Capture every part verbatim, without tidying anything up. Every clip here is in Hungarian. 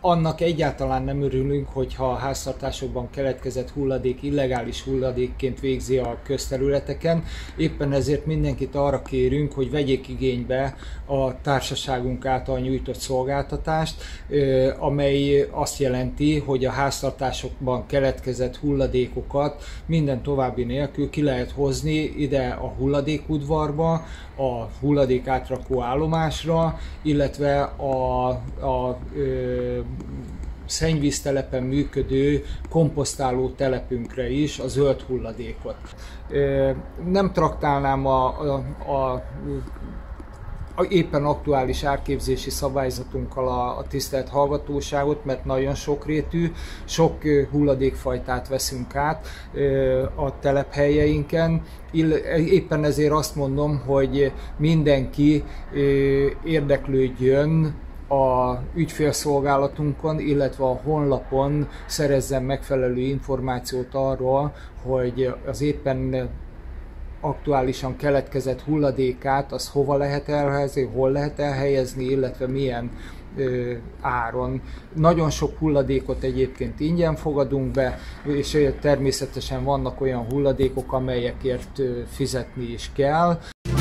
Annak egyáltalán nem örülünk, hogyha a háztartásokban keletkezett hulladék illegális hulladékként végzi a közterületeken. Éppen ezért mindenkit arra kérünk, hogy vegyék igénybe a társaságunk által nyújtott szolgáltatást, amely azt jelenti, hogy a háztartásokban keletkezett hulladékokat minden további nélkül ki lehet hozni ide a hulladékudvarba, a hulladék átrakó állomásra, illetve a, a ö, szennyvíztelepen működő komposztáló telepünkre is a zöld hulladékot. Nem traktálnám a, a, a, a éppen aktuális árképzési szabályzatunkkal a, a tisztelt hallgatóságot, mert nagyon sokrétű, sok hulladékfajtát veszünk át a telephelyeinken. Éppen ezért azt mondom, hogy mindenki érdeklődjön a ügyfélszolgálatunkon, illetve a honlapon szerezzen megfelelő információt arról, hogy az éppen aktuálisan keletkezett hulladékát az hova lehet elhelyezni, hol lehet elhelyezni, illetve milyen ö, áron. Nagyon sok hulladékot egyébként ingyen fogadunk be, és természetesen vannak olyan hulladékok, amelyekért ö, fizetni is kell.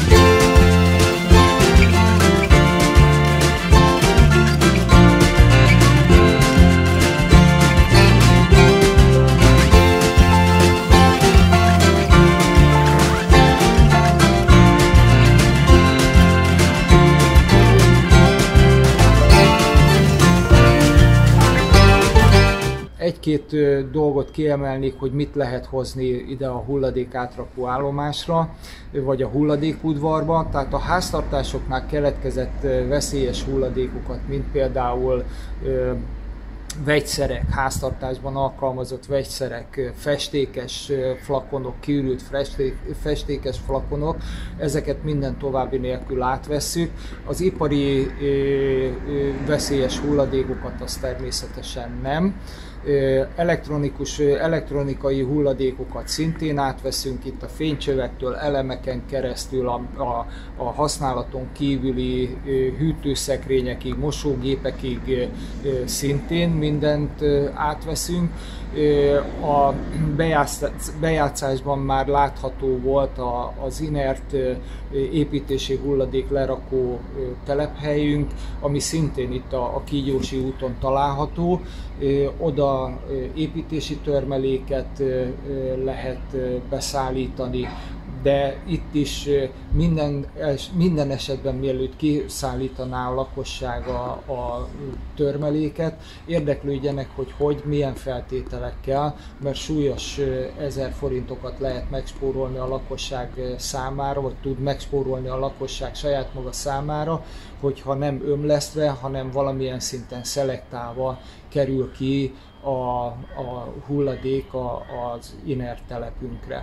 Egy-két dolgot kiemelnék, hogy mit lehet hozni ide a hulladék átrakó állomásra, vagy a hulladékudvarba. Tehát a háztartásoknál keletkezett veszélyes hulladékokat, mint például ö, vegyszerek, háztartásban alkalmazott vegyszerek, festékes flakonok, kiürült festékes flakonok, ezeket minden további nélkül átvesszük. Az ipari ö, ö, veszélyes hulladékokat az természetesen nem. Elektronikus, elektronikai hulladékokat szintén átveszünk, itt a fénycsövektől, elemeken keresztül a, a, a használaton kívüli hűtőszekrényekig, mosógépekig szintén mindent átveszünk. A bejátszásban már látható volt az inert építési hulladék lerakó telephelyünk, ami szintén itt a Kígyósi úton található. Oda építési törmeléket lehet beszállítani, de itt is minden, minden esetben, mielőtt kiszállítaná a lakosság a, a törmeléket, érdeklődjenek, hogy hogy, milyen feltételekkel, mert súlyos ezer forintokat lehet megspórolni a lakosság számára, vagy tud megspórolni a lakosság saját maga számára, hogyha nem ömlesztve, hanem valamilyen szinten szelektálva kerül ki a, a hulladék a, az inert telepünkre.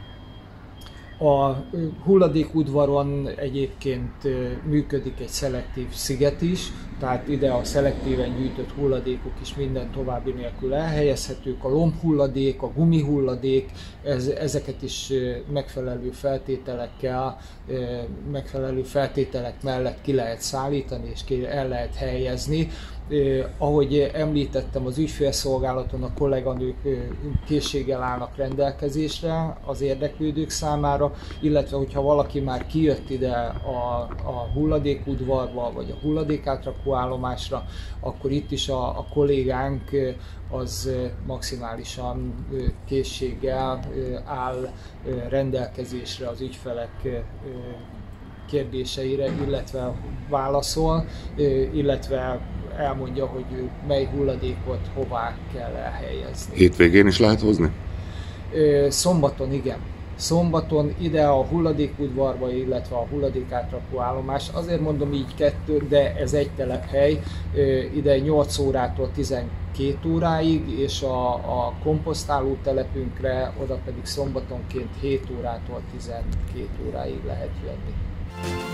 A hulladékudvaron egyébként működik egy szelektív sziget is, tehát ide a szelektíven gyűjtött hulladékok is minden további nélkül elhelyezhetők. A lombhulladék, a gumihulladék, ez, ezeket is megfelelő feltételekkel, megfelelő feltételek mellett ki lehet szállítani és ki el lehet helyezni. Eh, ahogy említettem, az ügyfélszolgálaton a kolléganők eh, készséggel állnak rendelkezésre az érdeklődők számára, illetve hogyha valaki már kijött ide a, a hulladékudvarba vagy a hulladékátrakó állomásra, akkor itt is a, a kollégánk eh, az eh, maximálisan eh, készséggel eh, áll eh, rendelkezésre az ügyfelek eh, kérdéseire, illetve válaszol, illetve elmondja, hogy mely hulladékot hová kell elhelyezni. Hétvégén is lehet hozni? Szombaton igen. Szombaton ide a hulladékudvarba, illetve a hulladékátrakó állomás, azért mondom így kettő, de ez egy telephely, ide nyolc órától tizenkét óráig, és a, a komposztáló telepünkre oda pedig szombatonként hét órától tizenkét óráig lehet jönni.